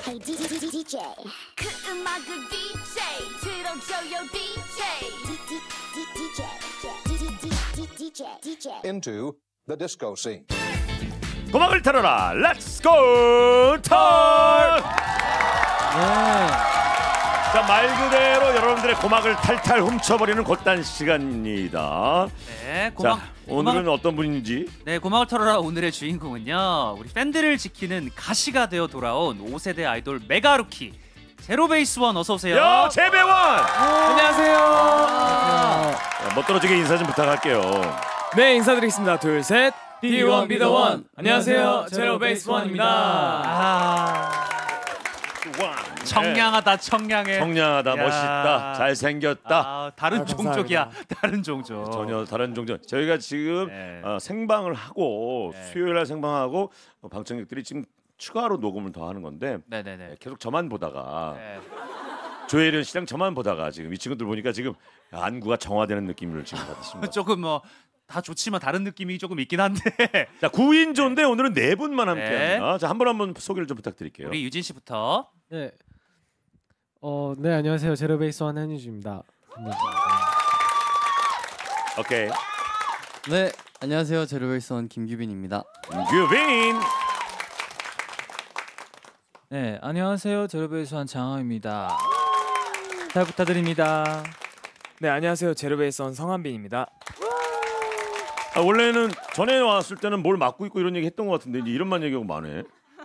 Hey DJ 그 음악을 DJ 들어줘요 DJ into the disco scene. 고막을 털어라. Let's go talk. 자, 말 그대로 여러분들의 고막을 탈탈 훔쳐버리는 곧단 시간입니다. 네, 자, 오늘은 어떤 분인지. 네, 고막을 털어라. 오늘의 주인공은요, 우리 팬들을 지키는 가시가 되어 돌아온 5세대 아이돌 메가루키 제로베이스원. 어서 오세요. 야, 재배원. 안녕하세요. 자, 멋들어지게 인사 좀 부탁할게요. 네, 인사드리겠습니다. 둘, 셋. B1 be the one. 안녕하세요. 제로베이스원입니다. 청량하다, 청량해. 청량하다, 야. 멋있다, 잘생겼다. 다른 감사합니다. 종족이야. 다른 종족. 전혀 다른 종족. 저희가 지금 네. 생방을 하고 네. 수요일날 생방하고 방청객들이 지금 추가로 녹음을 더 하는 건데 네네네. 계속 저만 보다가 네. 조혜련 씨랑 저만 보다가 지금 이 친구들 보니까 지금 안구가 정화되는 느낌을 지금 받으십니다. 조금 뭐 다 좋지만 다른 느낌이 조금 있긴 한데. 자, 9인조인데 오늘은 네 분만 함께합니다. 네. 자, 한 분 소개를 좀 부탁드릴게요. 우리 유진 씨부터. 네. 네, 안녕하세요. 제로베이스원 한유주입니다. 오케이. 네, 안녕하세요. 제로베이스원 김규빈입니다. 규빈. 네, 안녕하세요. 제로베이스원 장하입니다. 잘 부탁드립니다. 네, 안녕하세요. 제로베이스원 성한빈입니다. 원래는 전에 왔을 때는 뭘 맡고 있고 이런 얘기 했던 것 같은데 이제 이런만 얘기하고 마네.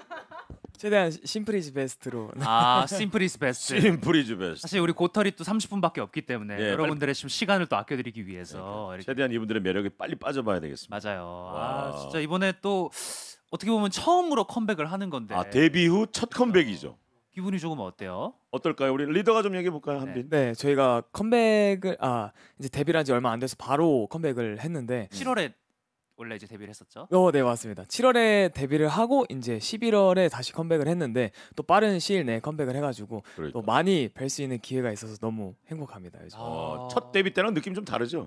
최대한 심플이즈 베스트로. 심플 이즈 베스트. 심플 이즈 베스트. 사실 우리 고털이 또 30분밖에 없기 때문에 예, 여러분들의 지금 시간을 또 아껴드리기 위해서 이렇게. 최대한 이분들의 매력에 빨리 빠져봐야 되겠습니다. 맞아요. 와. 진짜 이번에 또 어떻게 보면 처음으로 컴백을 하는 건데. 데뷔 후 첫 컴백이죠. 기분이 조금 어때요? 어떨까요? 우리 리더가 좀 얘기해 볼까요, 한빈? 네, 저희가 컴백을 이제 데뷔를 한 지 얼마 안 돼서 바로 컴백을 했는데 7월에 원래 이제 데뷔를 했었죠. 네, 맞습니다. 7월에 데뷔를 하고 이제 11월에 다시 컴백을 했는데 또 빠른 시일 내에 컴백을 해가지고 그러니까. 또 많이 뵐 수 있는 기회가 있어서 너무 행복합니다. 요즘. 첫 데뷔 때랑 느낌 좀 다르죠?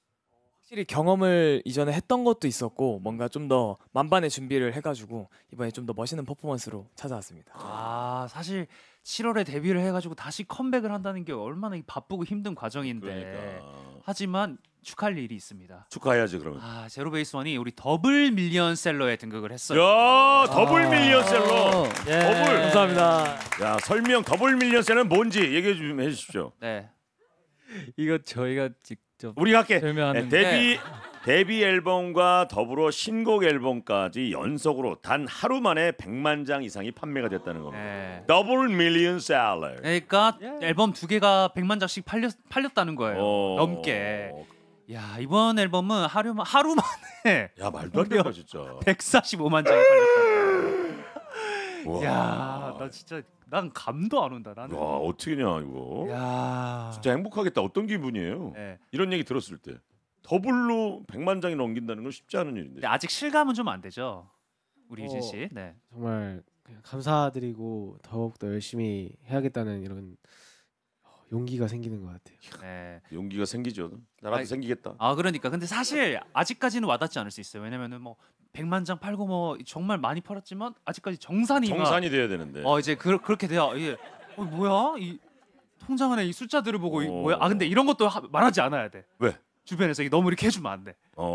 확실히 경험을 이전에 했던 것도 있었고 뭔가 좀 더 만반의 준비를 해가지고 이번에 좀 더 멋있는 퍼포먼스로 찾아왔습니다. 사실 7월에 데뷔를 해가지고 다시 컴백을 한다는 게 얼마나 바쁘고 힘든 과정인데. 그러니까. 하지만 축하할 일이 있습니다. 축하해야지 그러면. 제로베이스원이 우리 더블 밀리언셀러에 등극을 했어요. 야, 더블 밀리언셀러. 예. 더블. 감사합니다. 야, 설명 더블 밀리언셀러는 뭔지 얘기해 좀 해주십시오. 네. 이거 저희가 직접 우리가 할게. 설명하는 데뷔 앨범과 더불어 신곡 앨범까지 연속으로 단 하루 만에 100만 장 이상이 판매가 됐다는 겁니다. 네. 더블 밀리언셀러. 그러니까 앨범 2개가 100만 장씩 팔렸다는 거예요. 넘게. 야, 이번 앨범은 하루 만에 야, 말도 안 된다 진짜. 145만 장이 팔렸다. 와. 야, 나 진짜 난 감도 안 온다. 나는. 와, 어떻게냐 이거. 야. 진짜 행복하겠다. 어떤 기분이에요? 네. 이런 얘기 들었을 때 더블로 100만 장이 넘긴다는 건 쉽지 않은 일인데. 근데 아직 실감은 좀 안 되죠. 우리 유진 씨. 네. 정말 그냥 감사드리고 더욱더 열심히 해야겠다는 이런 용기가 생기는 것 같아요. 네. 용기가 생기죠. 나라도 생기겠다. 그러니까 근데 사실 아직까지는 와닿지 않을 수 있어요. 왜냐면은 뭐 100만 장 팔고 뭐 정말 많이 팔았지만 아직까지 정산이 돼야 되는데. 이제 그렇게 돼요. 이게 뭐야? 이 통장 안에 이 숫자들을 보고 뭐야? 근데 이런 것도 말하지 않아야 돼. 왜? 주변에서 너무 이렇게 해주면 안 돼.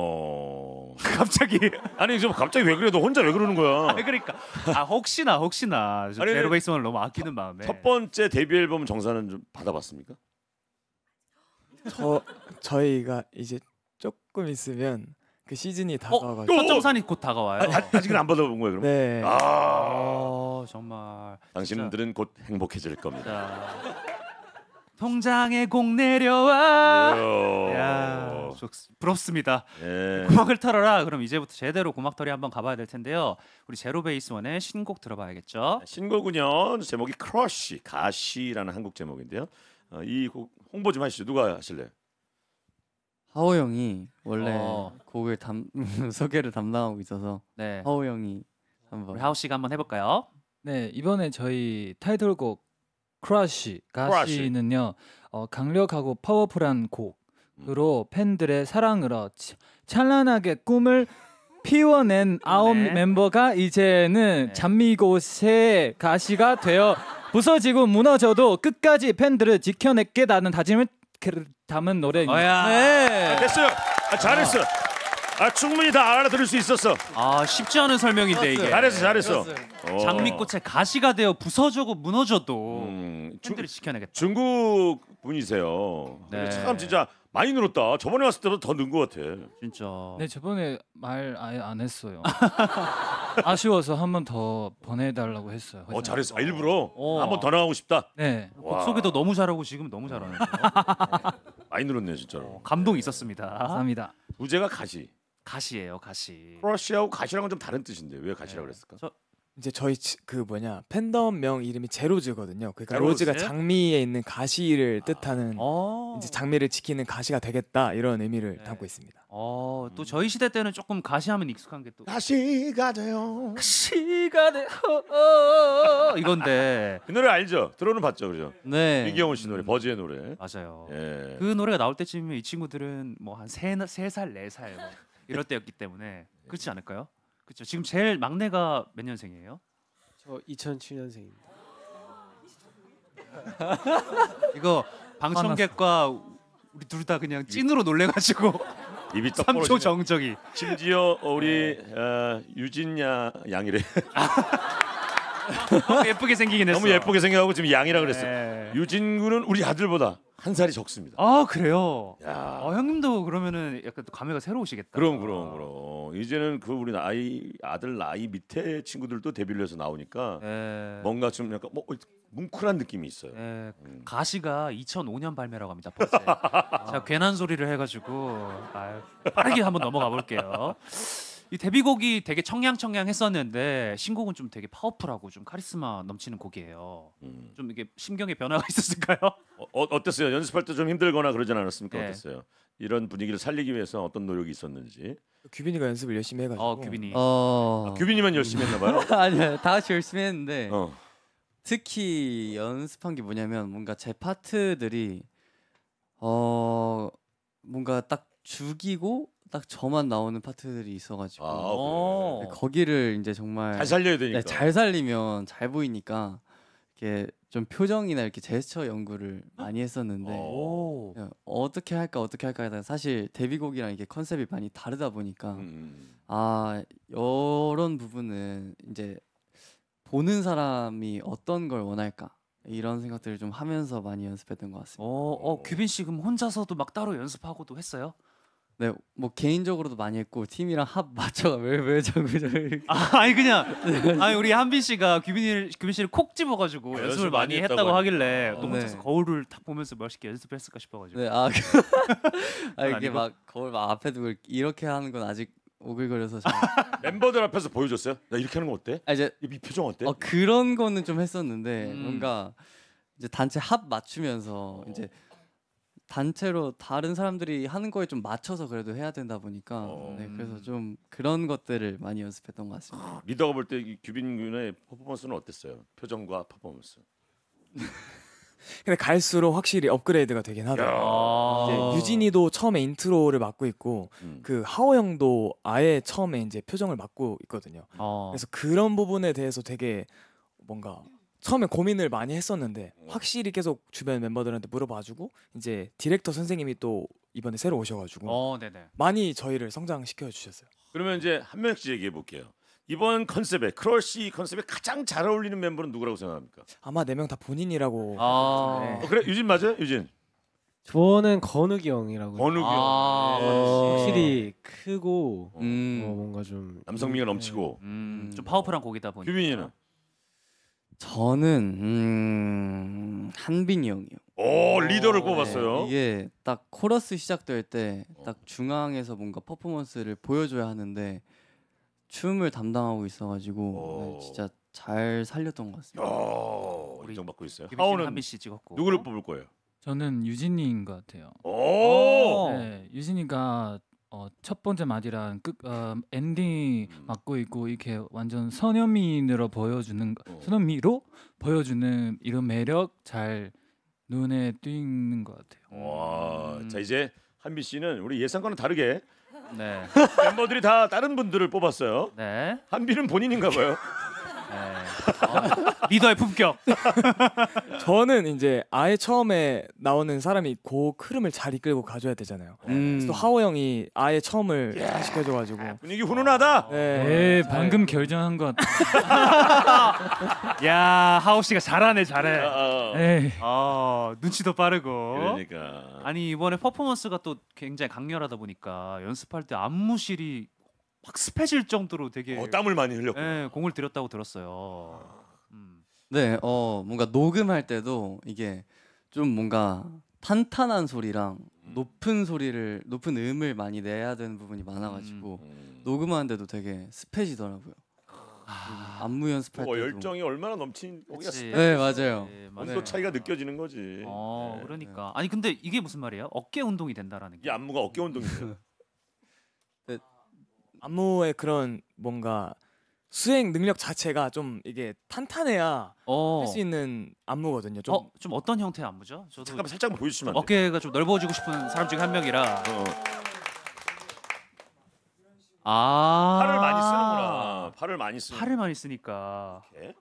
갑자기 아니 좀 갑자기 왜 그래? 너 혼자 왜 그러는 거야? 그러니까 혹시나 아니, 제로베이스원을 너무 아끼는 마음에. 첫 번째 데뷔 앨범 정산은 좀 받아봤습니까? 저희가 이제 조금 있으면 그 시즌이 다가와가지고 첫 정산이 곧 다가와요. 아직은 안 받아본 거예요, 그럼? 네. 정말. 당신들은 곧 행복해질 겁니다. 자, 통장에 공 내려와. 야, 부럽습니다. 예. 고막을 털어라. 그럼 이제부터 제대로 고막털이 한번 가봐야 될 텐데요. 우리 제로베이스원의 신곡 들어봐야겠죠. 신곡은요 제목이 크러쉬 가시라는 한국 제목인데요. 이 곡 홍보 좀 하시죠. 누가 하실래요? 하오 형이 원래 곡을 소개를 담당하고 있어서 네. 하오 형이 한번. 우리 하우 씨가 한번 해볼까요? 네, 이번에 저희 타이틀곡 크러쉬 가시는요 강력하고 파워풀한 곡으로 팬들의 사랑을 찬란하게 꿈을 피워낸 9 네. 멤버가 이제는 네. 장미꽃의 가시가 되어 부서지고 무너져도 끝까지 팬들을 지켜내겠다는 다짐을 담은 노래입니다. 야. 됐어요. 잘했어. 충분히 다 알아들을 수 있었어. 쉽지 않은 설명인데 이게. 잘했어. 장미꽃의 가시가 되어 부서져고 무너져도 팬들을 지켜내겠다. 중국 분이세요. 네. 참 진짜 많이 늘었다. 저번에 왔을 때보다 더 는 것 같아. 진짜. 네, 저번에 말 아예 안 했어요. 아쉬워서 한 번 더 보내달라고 했어요. 잘했어. 일부러 어. 한 번 더 나가고 싶다. 네. 와. 곡 소개도 너무 잘하고 지금 너무 잘하는데요. 많이 늘었네 진짜로. 감동이 있었습니다. 감사합니다. 부제가 가시. 가시예요, 가시. 크러쉬하고 가시랑은 좀 다른 뜻인데 왜 가시라고 그랬을까? 이제 저희 그 팬덤명 이름이 제로즈거든요. 그러니까 제로즈? 로즈가 장미에 있는 가시를 뜻하는 어. 이제 장미를 지키는 가시가 되겠다 이런 의미를 네. 담고 있습니다. 또 저희 시대 때는 조금 가시하면 익숙한 게 또 가시가 돼요. 가시가 돼. 이건데. 그 노래 알죠? 들어는 봤죠, 그죠? 네. 이경호 씨 노래, 버즈의 노래. 맞아요. 예. 그 노래가 나올 때쯤이면 이 친구들은 뭐 한 3살, 4살 뭐 이럴 때였기 때문에 그렇지 않을까요? 그렇죠. 지금 제일 막내가 몇 년생이에요? 저 2007년생입니다. 이거 방청객과 우리 둘 다 그냥 찐으로 놀래가지고 입이 떡 3초 벌어지네. 정적이. 심지어 우리 유진 양이래. 너무 예쁘게 생기긴 했어. 너무 예쁘게 생겨가고 지금 양이라 그랬어. 네. 유진 군은 우리 아들보다 한 살이 적습니다. 아 그래요. 야. 형님도 그러면은 약간 또 감회가 새로우시겠다. 그럼. 이제는 그 우리 아들 나이 밑에 친구들도 데뷔를 해서 나오니까 네. 뭔가 좀 약간 뭉클한 느낌이 있어요. 네, 가시가 2005년 발매라고 합니다. 버즈. 제가 괜한 소리를 해가지고 빠르게 한번 넘어가 볼게요. 이 데뷔곡이 되게 청량청량했었는데 신곡은 좀 되게 파워풀하고 좀 카리스마 넘치는 곡이에요. 좀 이게 심경의 변화가 있었을까요? 어땠어요? 연습할 때 좀 힘들거나 그러진 않았습니까? 네. 어땠어요? 이런 분위기를 살리기 위해서 어떤 노력이 있었는지. 규빈이가 연습을 열심히 해가지고 규빈이. 규빈이만 열심히 했나 봐요. 아니요, 다 같이 열심히 했는데 어. 특히 연습한 게 뭐냐면 뭔가 제 파트들이 뭔가 딱 죽이고 딱 저만 나오는 파트들이 있어가지고 그래. 거기를 이제 정말 잘 살려야 되니까. 네, 잘 살리면 잘 보이니까 이렇게 좀 표정이나 이렇게 제스처 연구를 많이 했었는데 오. 어떻게 할까 하다가 사실 데뷔곡이랑 이게 컨셉이 많이 다르다 보니까 이런 부분은 이제 보는 사람이 어떤 걸 원할까 이런 생각들을 좀 하면서 많이 연습했던 것 같습니다. 규빈 씨 그럼 혼자서도 막 따로 연습하고도 했어요? 네, 뭐 개인적으로도 많이 했고 팀이랑 합 맞춰가 왜 자꾸 저를 아니 그냥 우리 한빈 씨가 규빈 씨를 콕 집어가지고 연습을 연습을 많이 많이 했다고 했다고 하니까. 하길래 또 네. 혼자서 거울을 딱 보면서 멋있게 연습했을까 싶어가지고. 네, 이게 아니고? 막 거울 막 앞에 두고 이렇게 하는 건 아직 오글거려서 멤버들 앞에서 보여줬어요? 나 이렇게 하는 거 어때? 이제 이 표정 어때? 그런 거는 좀 했었는데 뭔가 이제 단체 합 맞추면서 이제 단체로 다른 사람들이 하는 거에 좀 맞춰서 그래도 해야 된다 보니까 네, 그래서 좀 그런 것들을 많이 연습했던 것 같습니다. 리더가 볼 때 규빈 군의 퍼포먼스는 어땠어요? 표정과 퍼포먼스. 근데 갈수록 확실히 업그레이드가 되긴 하더라고요. 이제 유진이도 처음에 인트로를 맡고 있고 그 하오 형도 아예 처음에 이제 표정을 맡고 있거든요. 그래서 그런 부분에 대해서 되게 뭔가 처음에 고민을 많이 했었는데 확실히 계속 주변 멤버들한테 물어봐주고 이제 디렉터 선생님이 또 이번에 새로 오셔가지고 네네. 많이 저희를 성장시켜 주셨어요. 그러면 이제 한 명씩 얘기해 볼게요. 이번 컨셉에 크러쉬 컨셉에 가장 잘 어울리는 멤버는 누구라고 생각합니까? 아마 4명 다 본인이라고. 네. 그래 유진 맞아요? 유진. 저는 건욱이 형이라고. 건욱이 형. 확실히 크고 뭔가 좀 남성미가 넘치고 좀 파워풀한 곡이다 보니. 규빈이는. 저는 한빈이 형이요. 오 리더를 뽑았어요. 이게 딱 코러스 시작될 때 딱 중앙에서 뭔가 퍼포먼스를 보여줘야 하는데 춤을 담당하고 있어가지고 네, 진짜 잘 살렸던 것 같습니다. 인정받고 있어요. 규빈 씨는 하오는 한빈 씨 찍었고. 누구를 뽑을 거예요? 저는 유진이인 것 같아요. 오. 유진이가 첫 번째 마디랑 엔딩 맡고 있고 이렇게 완전 선현미로 보여주는 선현미로 보여주는 이런 매력 잘 눈에 띄는 것 같아요. 와, 자 이제 한빈 씨는 우리 예상과는 다르게 네. 멤버들이 다 다른 분들을 뽑았어요. 네. 한비는 본인인가 봐요. 리더의 품격. 저는 이제 아예 처음에 나오는 사람이 곡 흐름을 잘 이끌고 가줘야 되잖아요. 그래서 또 하호 형이 아예 처음을 시켜줘가지고 분위기 훈훈하다. 네, 방금 결정한 것. 야, 하우 씨가 잘하네, 잘해. 에이. 눈치도 빠르고. 그러니까. 아니 이번에 퍼포먼스가 또 굉장히 강렬하다 보니까 연습할 때 안무실이 확 습해질 정도로 되게 땀을 많이 흘렸고. 네, 공을 들였다고 들었어요. 네, 뭔가 녹음할 때도 이게 좀 뭔가 탄탄한 소리랑 높은 음을 많이 내야 되는 부분이 많아가지고 녹음하는데도 되게 습해지더라고요. 안무 연습할 때도. 열정이 얼마나 넘친 거기가 네, 맞아요. 온도 차이가 느껴지는 거지. 그러니까. 아니 근데 이게 무슨 말이에요? 어깨 운동이 된다라는 게. 이 안무가 어깨 운동이에요. 안무의 그런 뭔가 수행 능력 자체가 좀 이게 탄탄해야 할 수 있는 안무거든요. 좀 어떤 형태의 안무죠? 저도 잠깐만 살짝만 보여주시면 안 돼요? 어깨가 좀 넓어지고 싶은 사람 중에 한 명이라. 팔을 많이 쓰는구나. 팔을 많이 쓰는. 팔을 많이 쓰니까. 예?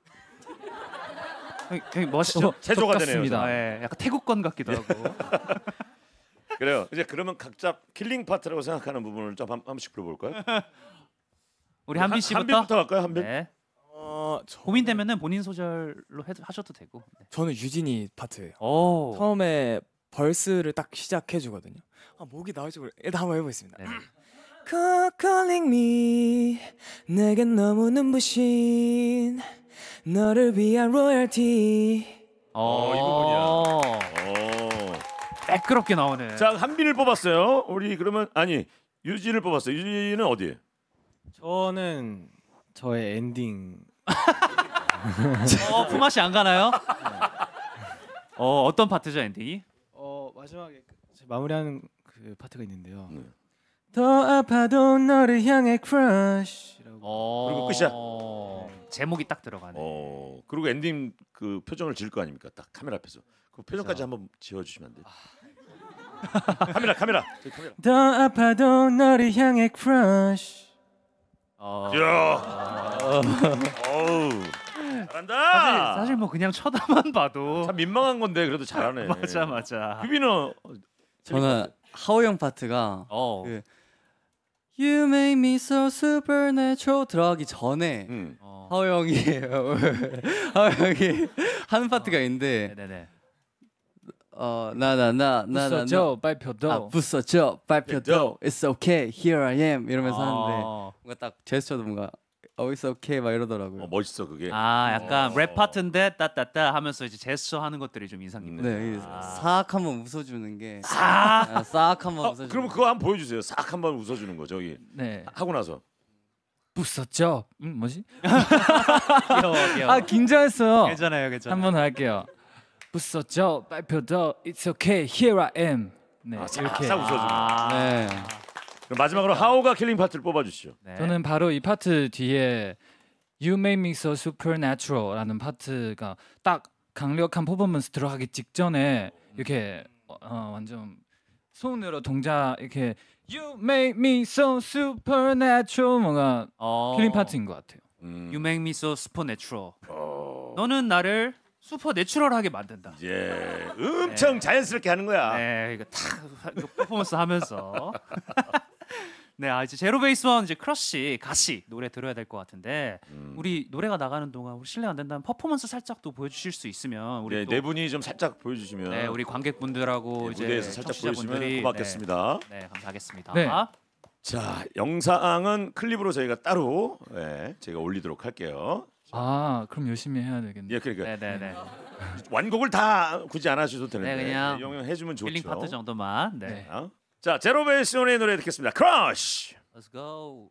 형님 멋있죠? 체조가 되네요. 네, 약간 태국권 같기도 하고. 그래요. 이제 그러면 각자 킬링 파트라고 생각하는 부분을 좀 한 번씩 불러볼까요? 우리 한빈 씨부터. 한빈부터 갈까요? 한빈. 네. 고민되면은 본인 소절로 하셔도 되고. 네. 저는 유진이 파트예요. 오. 처음에 벌스를 딱 시작해 주거든요. 목이 나올지 일단 한번 해보겠습니다. 네. Calling me 내겐 너무 눈부신 너를 위한 로열티. 이 부분이야. 매끄럽게 나오네. 자, 한빈을 뽑았어요. 우리 그러면 아니 유진을 뽑았어요. 유진은 어디에? 저는 저의 엔딩. 품맛이 안 가나요? 어떤 파트죠 엔딩이? 마지막에 마무리하는 그 파트가 있는데요. 더 아파도 너를 향해 crush라고. 그리고 끝이야. 제목이 딱 들어가네. 그리고 엔딩 그 표정을 지을 거 아닙니까? 딱 카메라 앞에서. 그 표정까지 한번 지어주시면 안 돼요? 카메라. 더 아파도 너를 향해 crush. 이야. 잘한다. 사실 뭐 그냥 쳐다만 봐도 참 민망한 건데 그래도 잘하네. 맞아. 유빈은 저는 하호 형 파트가 그 You make me so supernatural 들어가기 전에 하호 형이 하는 파트가 있는데 네네. 부서져 발표도. 부서져 발표도 It's okay here I am 이러면서 하는데 뭔가 딱 제스처도 뭔가 It's okay 막 이러더라고요. 멋있어 그게. 약간 랩 파트인데 따따따 하면서 이제 제스처 하는 것들이 좀 인상 깊네. 네, 싹 한번 웃어주는 게 싹 한번 웃어주는. 그럼 그거 한번 보여주세요. 싹 한번 웃어주는 거 저기. 네. 하고 나서. 부서져. 뭐지? 귀여워. 긴장했어요. 괜찮아요. 한번 할게요. 부서져 발표도 It's okay here I am. 네, 이렇게. 싹 웃어주는. 네. 그럼 마지막으로 하오가 킬링 파트를 뽑아주시죠. 네. 저는 바로 이 파트 뒤에 You Make Me So Supernatural라는 파트가 딱 강력한 퍼포먼스 들어가기 직전에 이렇게 완전 손으로 동작 이렇게 You Make Me So Supernatural 뭔가 킬링 파트인 것 같아요. You make me so supernatural. 너는 나를 슈퍼내추럴하게 만든다. 예, 엄청 자연스럽게 하는 거야. 네, 이거 탁 퍼포먼스 하면서. 네, 이제 제로베이스원 이제 크러쉬 가시 노래 들어야 될 것 같은데 우리 노래가 나가는 동안 우리 실례 안 된다면 퍼포먼스 살짝 또 보여주실 수 있으면 우리 네 분이 좀 살짝 보여주시면. 네, 우리 관객분들하고 이제 무대에서 살짝 보여주시면 고맙겠습니다. 네, 감사하겠습니다. 네. 자, 영상은 클립으로 저희가 따로 제가 올리도록 할게요. 그럼 열심히 해야 되겠네요. 예, 그러니까. 네네네. 완곡을 다 굳이 안 하셔도 되는데 그냥 용용해주면 좋죠. 힐링 파트 정도만. 네. 자, 제로베이스원의 노래 듣겠습니다. 크러쉬. Let's go.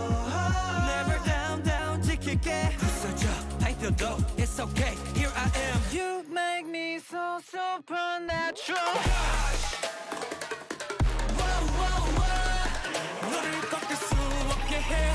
It's okay, here I am. 너를 꺾을 수 없게 해.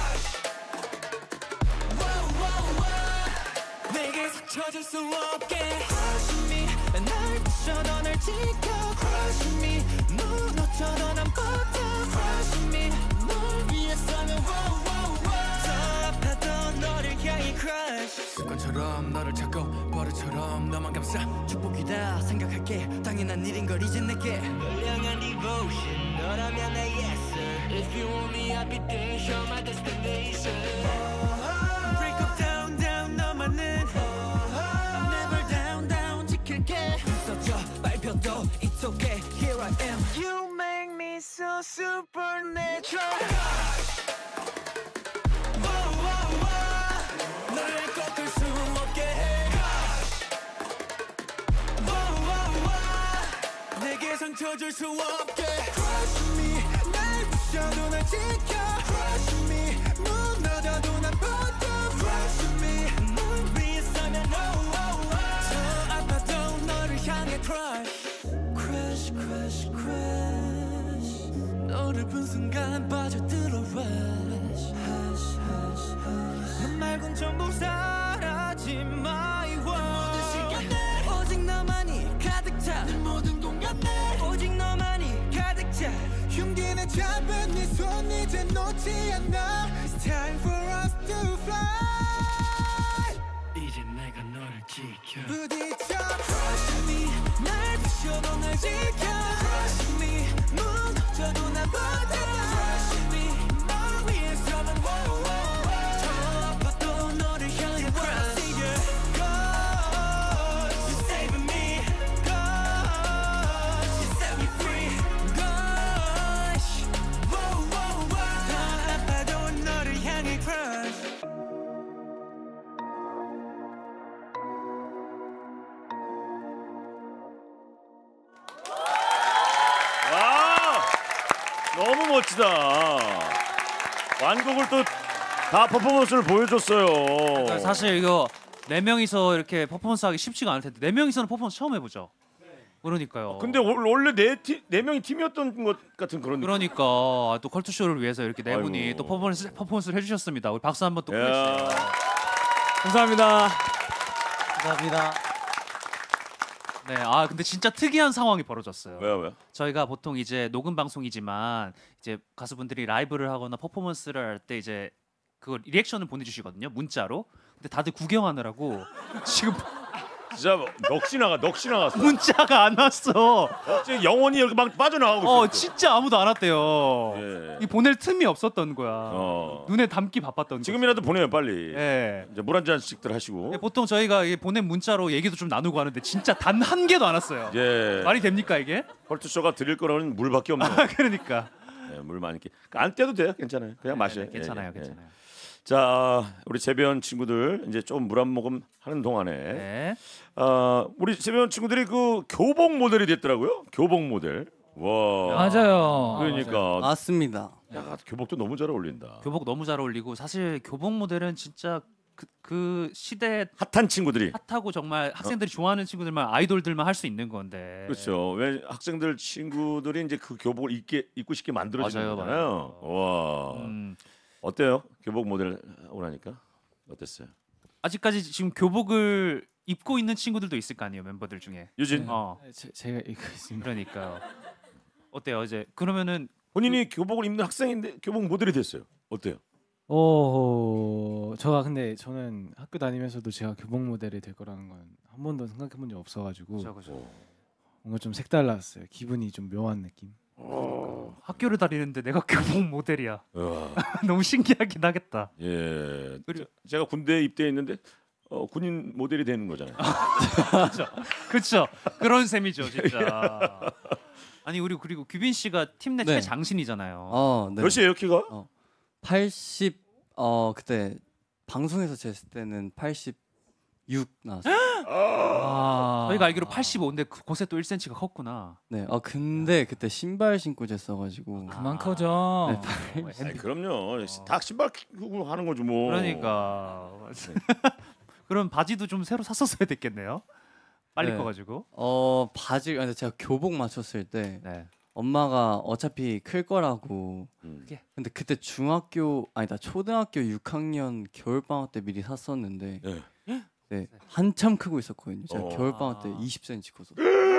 내게 스쳐줄 수 없게. Crush me, 날 부셔도 널 지켜. Crush me, 무너져도 난 버텨. Crush me, 널 위해서는 더 아파도 너를 향해 crush. 습관처럼 너를 찾고 버릇처럼 너만 감싸. 축복이다 생각할게. 당연한 일인 걸 이제 내게. 널 향한 devotion 너라면 내 yes sir. If you want me I'll be there. Show my destination. Break up down down 너만은 never down down 지킬게. 써져 밟혀도 it's okay. Here I am. You make me so supernatural. 너를 꺾을 수 없게 해. 내게 상처 줄 수 없게. Crush me, 날 부셔도 날 지켜. Crush me, 무너져도 난 버텨. Crush me, 널 위해서면 더 아파도 너를 향해 crush. Crush, crush, crush. 너를 본 순간 빠져들어 rush. Hush, hush, hush. 너 말곤 전부 사라지 my world. 모든 시간에 오직 너만이 가득 차. 내 모든 공간에 오직 너만이 가득 차. 흉기는 잡은 네 손 이제 놓지 않아. It's time for us to fly. 이제 내가 너를 지켜. 부딪혀 Crush me, 날 부셔도 날 지켜. Crush me, 무너져도 날 버텨. Crush me, 널 위해서만 더 아파도 너를 향해 crush. God, you're saving me. God, you set me free. Gosh, 더 아파도 너를 향해 crush. 와, 너무 멋지다. 완곡을 또 다 퍼포먼스를 보여줬어요. 사실 이거 4명이서 이렇게 퍼포먼스 하기 쉽지가 않을 텐데 4명이서는 퍼포먼스 처음 해보죠. 그러니까요. 근데 원래 네 명이 팀이었던 것 같은 그런. 그러니까 또 컬투쇼를 위해서 이렇게 네 분이 아이고. 또 퍼포먼스를 해주셨습니다. 우리 박수 한번 또 야. 보내주세요. 감사합니다. 감사합니다. 네, 근데 진짜 특이한 상황이 벌어졌어요. 왜요? 저희가 보통 이제 녹음 방송이지만 이제 가수분들이 라이브를 하거나 퍼포먼스를 할 때 이제 그걸 리액션을 보내주시거든요, 문자로. 근데 다들 구경하느라고 지금 진짜 넋이 나갔어. 문자가 안 왔어. 지금 영혼이 이렇게 막 빠져나가고 있어. 진짜 아무도 안 왔대요. 예. 이 보낼 틈이 없었던 거야. 눈에 담기 바빴던 지금이라도 보내요 빨리. 예. 이제 물 한 잔씩들 하시고. 네, 보통 저희가 보낸 문자로 얘기도 좀 나누고 하는데 진짜 단 한 개도 안 왔어요. 예. 말이 됩니까 이게? 컬투쇼가 드릴 거라는 물밖에 없네요. 그러니까. 네, 물 많이 안 떼도 돼요. 괜찮아요. 그냥 마셔요. 네, 괜찮아요, 예, 예. 괜찮아요. 자, 우리 재배원 친구들 이제 좀 물 한 모금 하는 동안에 네. 우리 재배원 친구들이 그 교복 모델이 됐더라고요. 교복 모델. 와. 맞아요. 그러니까 맞습니다. 야, 교복도 너무 잘 어울린다. 교복 너무 잘 어울리고 사실 교복 모델은 진짜 그 시대 핫한 친구들이. 핫하고 정말 학생들이 좋아하는 친구들만 아이돌들만 할 수 있는 건데. 그렇죠. 왜 학생들 친구들이 이제 그 교복을 입고 싶게 만들어주는 거잖아요. 와. 어때요? 교복 모델 오라니까 어땠어요? 아직까지 지금 교복을 입고 있는 친구들도 있을 거 아니에요, 멤버들 중에. 유진. 제가 입고 있습니다. 그러니까요. 어때요? 이제 그러면은 본인이 교복을 입는 학생인데 교복 모델이 됐어요. 어때요? 제가 근데 저는 학교 다니면서도 제가 교복 모델이 될 거라는 건 한 번도 생각해 본 적 없어가지고 뭔가 좀 색달랐어요. 기분이 좀 묘한 느낌. 학교를 다니는데 내가 교복 모델이야. 너무 신기하긴 하겠다. 예. 제가 군대에 입대했는데 군인 모델이 되는 거잖아요. 그렇죠. 그런 셈이죠, 진짜. 아니 우리 그리고 규빈 씨가 팀 내 네. 최장신이잖아요. 네. 몇이에요 키가? 80 그때 방송에서 쟀을 때는 86 나왔어요. 저희가 알기로 85인데 그곳에 또 1cm가 컸구나. 네. 근데 그때 신발 신고 쟀어가지고 그만 커져. 아니, 그럼요. 다 신발 끼고 하는 거죠 뭐. 그러니까. 그럼 바지도 좀 새로 샀었어야 됐겠네요. 빨리 네. 커가지고. 바지 아니 제가 교복 맞췄을 때 네. 엄마가 어차피 클 거라고. 근데 그때 초등학교 6학년 겨울 방학 때 미리 샀었는데 네. 한참 크고 있었거든요. 제가 겨울 방학 때 20cm 커서.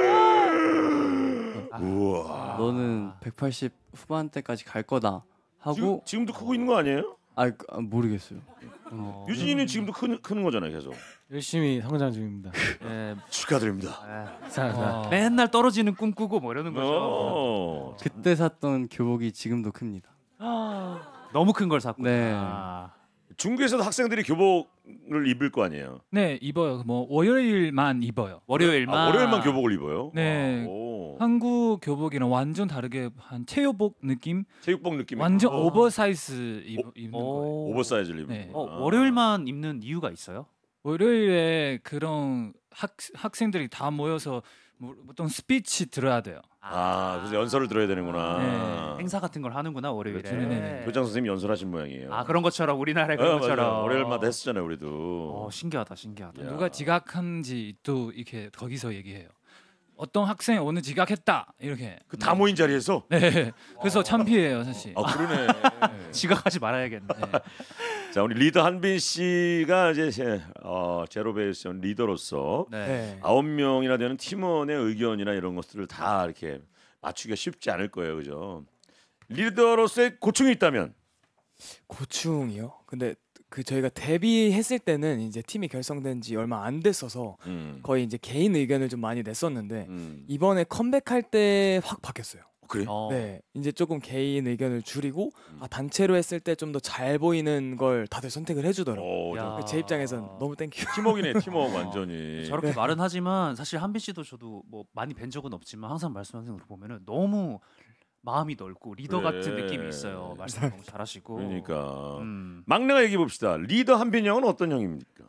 우와. 너는 180 후반대까지 갈 거다 하고 지금도 크고 있는 거 아니에요? 모르겠어요. 유진이는 지금도 크는 거잖아요, 계속. 열심히 성장 중입니다. 네. 축하드립니다. 감사합니다. 맨날 떨어지는 꿈 꾸고 뭐 이러는 거죠. 그때 샀던 교복이 지금도 큽니다. 너무 큰 걸 샀구나. 네. 중국에서도 학생들이 교복을 입을 거 아니에요. 네, 입어요. 뭐 월요일만 입어요. 월요일만 교복을 입어요. 네. 한국 교복이랑 완전 다르게 한 체육복 느낌? 체육복 느낌. 완전 오버사이즈 입는 거예요. 오버사이즈를 입는 네. 월요일만 입는 이유가 있어요? 월요일에 그런 학생들이 다 모여서 보통 스피치 들어야 돼요. 그래서 연설을 들어야 되는구나. 네. 행사 같은 걸 하는구나 월요일에. 네네. 교장 선생님이 연설하신 모양이에요. 그런 것처럼 우리나라에 그런 것처럼. 월요일마다 했었잖아요, 우리도. 신기하다. 누가 지각한지 또 이렇게 거기서 얘기해요. 어떤 학생이 오늘 지각했다 이렇게. 다 모인 자리에서? 네. 그래서 창피해요 사실. 그러네. 지각하지 말아야겠네. 자, 우리 리더 한빈 씨가 이제 제로베이스 리더로서 9명이나 되는 팀원의 의견이나 이런 것들을 다 이렇게 맞추기가 쉽지 않을 거예요, 그죠? 리더로서의 고충이 있다면? 고충이요? 근데 저희가 데뷔했을 때는 이제 팀이 결성된 지 얼마 안 됐어서 거의 이제 개인 의견을 좀 많이 냈었는데 이번에 컴백할 때 확 바뀌었어요. 그래? 네, 이제 조금 개인 의견을 줄이고 단체로 했을 때 좀 더 잘 보이는 걸 다들 선택을 해주더라고요. 제 입장에선 너무 땡큐. 팀워크네, 팀워크 완전히. 저렇게 말은 하지만 사실 한빈 씨도 저도 뭐 많이 뵌 적은 없지만 항상 말씀하시는 걸 보면은 너무 마음이 넓고 리더 같은 느낌이 있어요. 말씀 너무 잘하시고. 그러니까 막내가 얘기해 봅시다. 리더 한빈 형은 어떤 형입니까?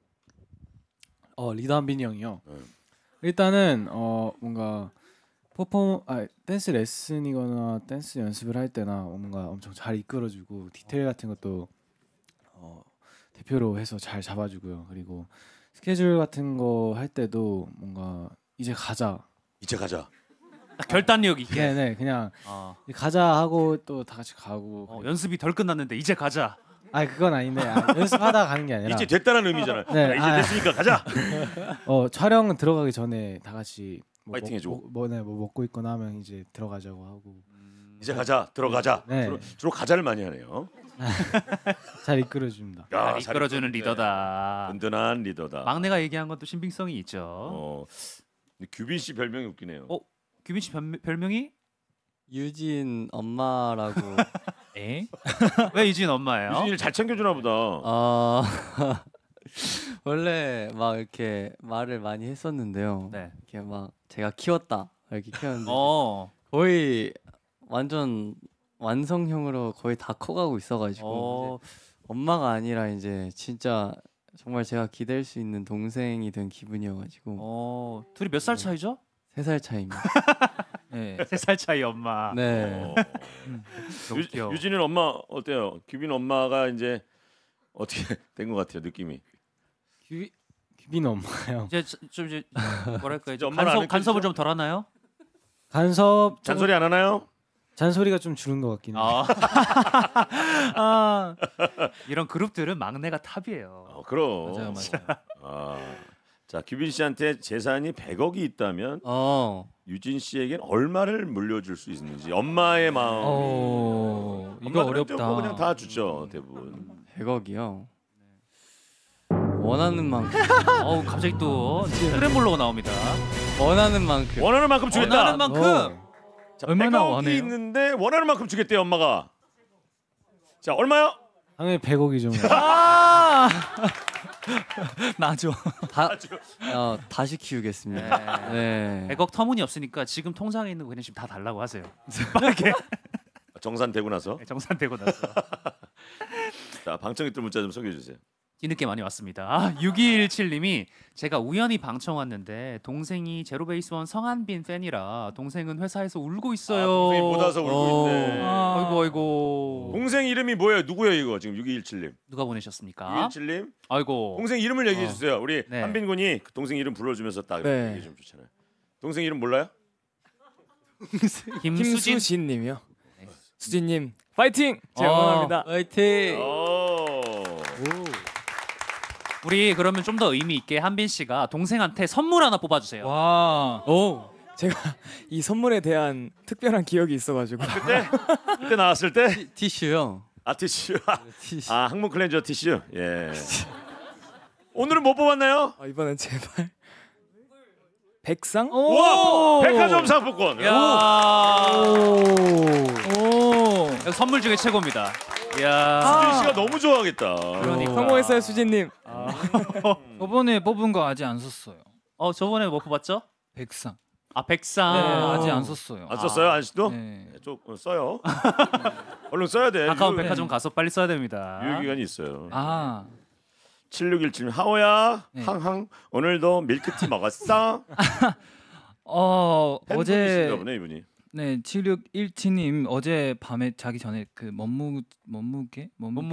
리더 한빈이 형이요. 일단은 뭔가 댄스 레슨이거나 댄스 연습을 할 때나 뭔가 엄청 잘 이끌어주고 디테일 같은 것도 대표로 해서 잘 잡아주고요. 그리고 스케줄 같은 거 할 때도 뭔가 이제 가자. 결단력 있게. 네, 그냥 가자 하고 또 다 같이 가고. 연습이 덜 끝났는데 이제 가자. 그건 아닌데 연습하다 가는 게 아니라 이제 됐다는 의미잖아요. 네, 이제 됐으니까 가자. 촬영 들어가기 전에 다 같이 파이팅 해줘. 뭐 먹고 있거나 하면 이제 들어가자고 하고. 이제 가자, 들어가자. 네. 주로 가자를 많이 하네요. 잘 이끌어줍니다. 잘 이끌어주는 리더다. 든든한 리더다. 막내가 얘기한 것도 신빙성이 있죠. 근데 규빈 씨 별명이 웃기네요. 규빈 씨 별명이? 유진 엄마라고. 에? 왜 유진 엄마예요? 유진이를 잘 챙겨주나 보다. 원래 막 이렇게 말을 많이 했었는데요. 이렇게 막 제가 키웠다 이렇게 키웠는데 거의 완전 완성형으로 거의 다 커가고 있어가지고 이제 엄마가 아니라 이제 진짜 정말 제가 기댈 수 있는 동생이 된 기분이어가지고. 둘이 몇 살 차이죠? 3살 차이입니다. 네, 3살 차이 엄마. 네. 유진이는 엄마 어때요? 규빈 엄마가 이제 어떻게 된 것 같아요, 느낌이? 규빈 엄마요. 이제 좀 이제 뭐랄까 이제 엄마를 간섭을 좀 덜 하나요? 잔소리 안 하나요? 잔소리가 좀 줄은 것 같긴 해요. 이런 그룹들은 막내가 탑이에요. 그럼. 맞아요. 자, 규빈 씨한테 재산이 100억이 있다면 유진 씨에겐 얼마를 물려줄 수 있는지 엄마의 마음. 이거 어렵다. 그냥 다 주죠 대부분. 100억이요. 원하는 만큼. 갑자기 또 스크램블러가 나옵니다. 원하는 만큼. 원하는 만큼 주겠다. 원하는 만큼. 자, 얼마나 100억이 원해요? 있는데 원하는 만큼 주겠대요 엄마가. 자, 얼마요? 당연히 100억이죠. 나죠. 다시 키우겠습니다. 네. 100억 터무니 없으니까 지금 통장에 있는 거 그냥 지금 다 달라고 하세요. 정산되고 나서. 정산되고 나서. 자, 방청객들 문자 좀 소개해 주세요. 뒤늦게 많이 왔습니다. 6217님이 제가 우연히 방청 왔는데 동생이 제로베이스원 성한빈 팬이라 동생은 회사에서 울고 있어요. 동생이 못 와서 울고 있네. 아이고. 동생 이름이 뭐예요? 누구예요 이거 지금 6217님? 누가 보내셨습니까? 6217님? 아이고. 동생 이름을 얘기해 주세요. 우리 네. 한빈 군이 그 동생 이름 불러주면서 딱 네. 얘기 좀 좋잖아요. 동생 이름 몰라요? 김수진. 김수진님이요. 수진님 파이팅! 제가 응원합니다. 화이팅. 우리 그러면 좀 더 의미 있게 한빈 씨가 동생한테 선물 하나 뽑아주세요. 와. 제가 이 선물에 대한 특별한 기억이 있어가지고 그때 나왔을 때 티슈요. 티슈. 티슈. 아 항문 클렌저 티슈. 예. 오늘은 뭐 뽑았나요? 이번엔 제발 백상? 와 백화점 상품권. 선물 중에 최고입니다. 수진 씨가 너무 좋아하겠다. 그러니까. 성공했어요 수진님. 저번에 뽑은 거 아직 안 썼어요. 저번에 뭐 뽑았죠? 백상. 백상. 네, 아직 안 썼어요. 안 썼어요 안씨도? 네. 좀 써요. 얼른 써야 돼. 가까운 백화점 가서 빨리 써야 됩니다. 유효기간이 있어요. 7617님 하오야 네. 항항 오늘도 밀크티 먹었어? 어제 보네 이분이. 네 7617님 어제 밤에 자기 전에 그 몸무게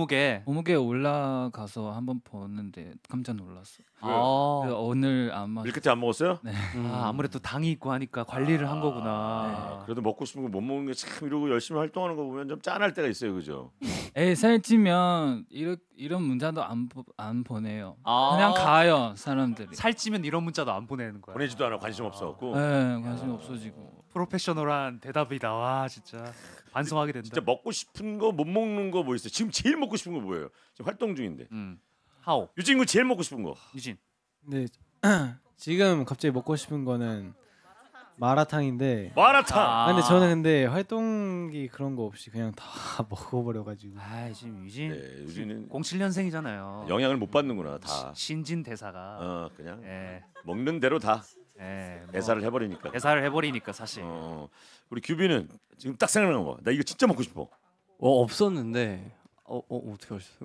올라가서 한번 보는데 깜짝 놀랐어요. 그래서 오늘 아마 밀크티 안 먹었어요? 네. 아무래도 당이 있고 하니까 관리를 한 거구나. 그래도 먹고 싶은 거 못 먹는 게 참 이러고 열심히 활동하는 거 보면 좀 짠할 때가 있어요, 그죠? 살찌면 이런 문자도 안 보내요. 그냥 가요 사람들이. 살찌면 이런 문자도 안 보내는 거야. 보내지도 않아 관심 없어갖고. 네, 관심 없어지고. 프로페셔널한 대답이다. 와 진짜 반성하게 된다. 진짜 먹고 싶은 거 못 먹는 거 뭐 있어요? 지금 제일 먹고 싶은 거 뭐예요? 지금 활동 중인데. 하오. 유진 군 제일 먹고 싶은 거. 유진. 네. 지금 갑자기 먹고 싶은 거는 마라탕인데. 마라탕. 근데 저는 활동기 그런 거 없이 그냥 다 먹어버려가지고. 지금 유진. 네, 유진은 07년생이잖아요. 영향을 못 받는구나 다. 신진 대사가. 그냥 예. 먹는 대로 다 뭐 대사를 해버리니까. 대사를 해버리니까 사실. 우리 규비는 지금 딱 생각나는 거. 나 이거 진짜 먹고 싶어. 없었는데. 어떻게 하셨어요?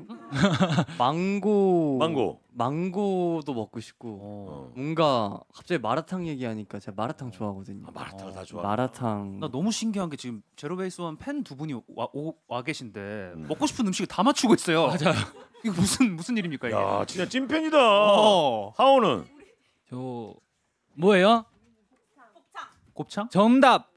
망고도 먹고 싶고 뭔가 갑자기 마라탕 얘기하니까 제가 마라탕 좋아하거든요. 마라탕 다 좋아. 마라탕. 나 너무 신기한 게 지금 제로베이스원 팬 두 분이 와 계신데 먹고 싶은 음식을 다 맞추고 있어요. 맞아요. 이거 무슨 일입니까 이게? 야 진짜 찐팬이다. 하오는 저 뭐예요? 곱창? 정답.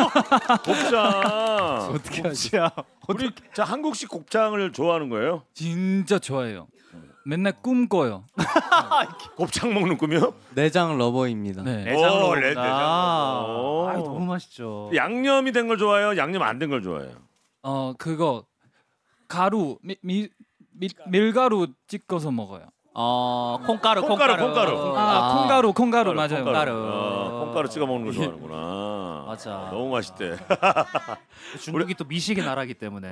곱창. 어떻게 하지? 우리 자 한국식 곱창을 좋아하는 거예요? 진짜 좋아해요. 맨날 꿈꿔요. 곱창 먹는 꿈이요? 내장 러버입니다. 네. 내장 러버다. 내장 러버. 너무 맛있죠. 양념이 된 걸 좋아해요? 양념 안 된 걸 좋아해요? 그거 가루 밀가루 찍어서 먹어요. 콩가루. 콩가루. 콩가루 맞아요. 콩가루 찍어 먹는 걸 좋아하는구나. 맞아. 너무 맛있대. 중국이 또 미식의 나라기 때문에.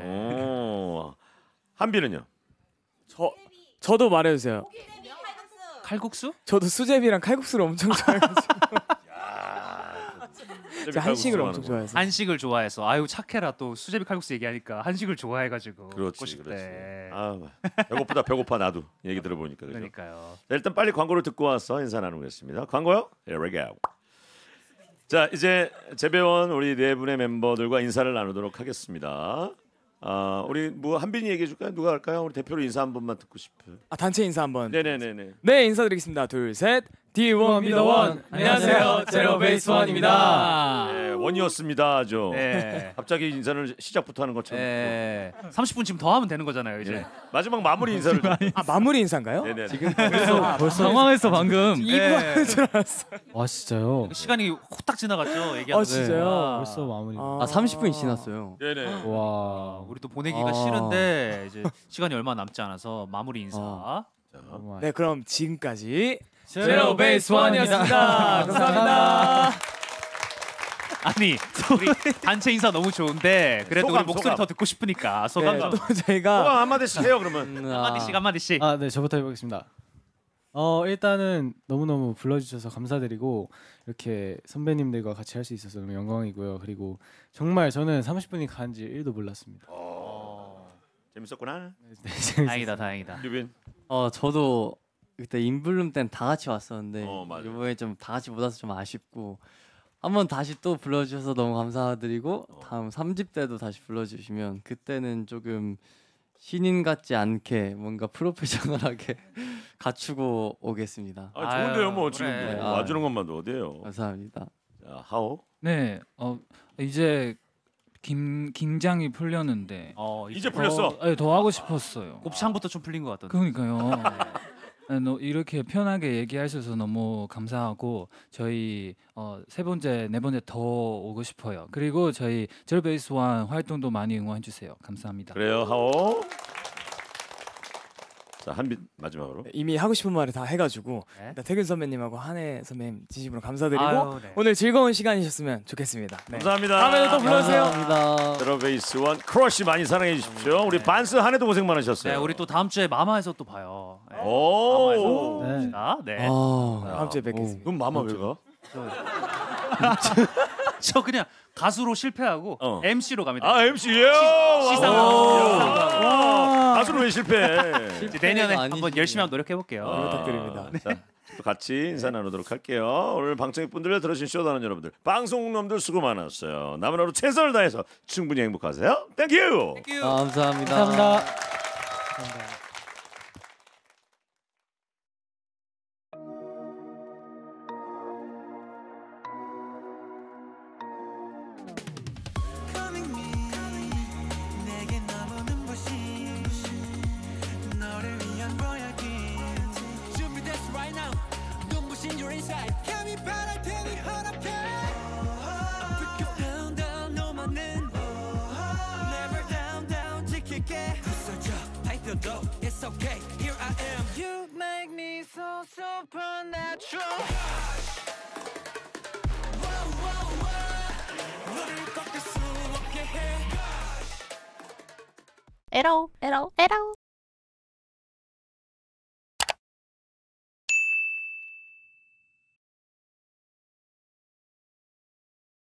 한비는요? 저도 말해주세요. 칼국수? 저도 수제비랑 칼국수를 엄청 좋아해가지고 제가 한식을 엄청 좋아해서. 한식을 좋아해서. 아유 착해라. 또 수제비 칼국수 얘기하니까 한식을 좋아해가지고. 그렇지. 배고파 나도 얘기 들어보니까. 그죠? 그러니까요. 자, 일단 빨리 광고를 듣고 와서 인사 나누겠습니다. 광고요? Here we go. 자 이제 재배원 우리 네 분의 멤버들과 인사를 나누도록 하겠습니다. 우리 뭐 한빈이 얘기해 줄까요? 누가 할까요? 우리 대표로 인사 한 번만 듣고 싶어요. 단체 인사 한번. 네네네네. 네 인사드리겠습니다. 둘 셋. D1 미더원. 안녕하세요. 제로베이스1입니다. 네, 원이었습니다. 아주. 네. 갑자기 인사를 시작부터 하는 것처럼. 30분 지금 더 하면 되는 거잖아요. 이제. 네. 마지막 마무리 인사를. 마무리 인사인가요? 네네. 지금 벌써 당황했어 방금. 2부 하는 줄 알았어. 와 진짜요? 시간이 후딱 지나갔죠. 얘기하다. 진짜요? 벌써 마무리. 30분이 지났어요. 네네. 와. 우리 또 보내기가 싫은데 이제 시간이 얼마 남지 않아서 마무리 인사. 네 그럼 지금까지 제로베이스1이었습니다. 감사합니다. 아니 우리 단체 인사 너무 좋은데 그래도 소감, 우리 목소리 소감. 더 듣고 싶으니까 소감 네, 좀. 또 저희가 소감 한마디씩 해요 그러면. 한마디씩. 네 저부터 해보겠습니다. 일단은 너무너무 불러주셔서 감사드리고 이렇게 선배님들과 같이 할 수 있어서 너무 영광이고요. 그리고 정말 저는 30분이 간지 1도 몰랐습니다. 재밌었구나. 다행이다. 유빈. 저도 그때 인블룸 때는 다 같이 왔었는데 맞아. 이번에 좀 다 같이 못 와서 좀 아쉽고 한번 다시 또 불러주셔서 너무 감사드리고 다음 3집 때도 다시 불러주시면 그때는 조금 신인 같지 않게 뭔가 프로페셔널하게 갖추고 오겠습니다. 좋은데요, 뭐 지금 그래. 와주는 것만도 어디예요? 감사합니다. 자, 하오. 네, 이제 긴장이 풀렸는데 이제 풀렸어. 네, 더 하고 싶었어요. 곱창부터 좀 풀린 것 같던데. 그러니까요. 이렇게 편하게 얘기할 수 있어서 너무 감사하고 저희 세 번째, 네 번째 더 오고 싶어요. 그리고 저희 제로베이스1 활동도 많이 응원해 주세요. 감사합니다. 그래요, 하오. 자, 한빈 마지막으로. 이미 하고 싶은 말을 다 해가지고 네. 일단 태균 선배님하고 한혜 선배님 진심으로 감사드리고 아유, 네. 오늘 즐거운 시간이셨으면 좋겠습니다. 네. 감사합니다. 다음에도 또 불러주세요. 감사합니다. 제로베이스1 크러쉬 많이 사랑해 주십시오. 우리 반스 한해도 고생 많으셨어요. 네, 우리 또 다음 주에 마마에서 또 봐요. 네. 오. 마마에서 봅시다. 네. 다음 주에 뵙겠습니다. 그럼 마마 왜 가? 저 그냥 가수로 실패하고 MC로 갑니다. 아, MC예요. 시상하고. 가수로 왜 실패해? 내년에 아니시네요. 한번 열심히 한번 노력해 볼게요. 부탁드립니다. 자, 또 같이 인사 나누도록 할게요. 오늘 방청객 분들 들으신 쇼다는 여러분들, 방송놈들 수고 많았어요. 남은 하루 최선을 다해서 충분히 행복하세요. 땡큐. 감사합니다. 감사합니다. Calling me 내게 너무 눈부신 너를 위한 보약인 준비됐어 right now 눈부신 your inside 감히 바랄 테니 허락해 Break you down down 너만은 Never down down 지킬게 부서져 밟혀도 It's okay here I am You make me so supernatural Wow wow wow 너를 꺾을 수 없게 해 에러 에러 에러